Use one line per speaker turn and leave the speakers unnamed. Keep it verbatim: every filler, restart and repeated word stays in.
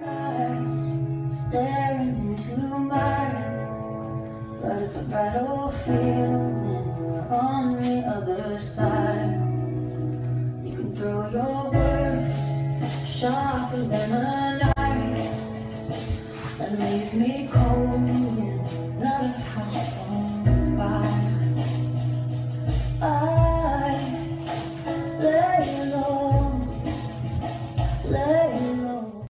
Eyes staring into mine, but it's a battlefield and we're on the other side. You can throw your words sharper than a knife and leave me cold.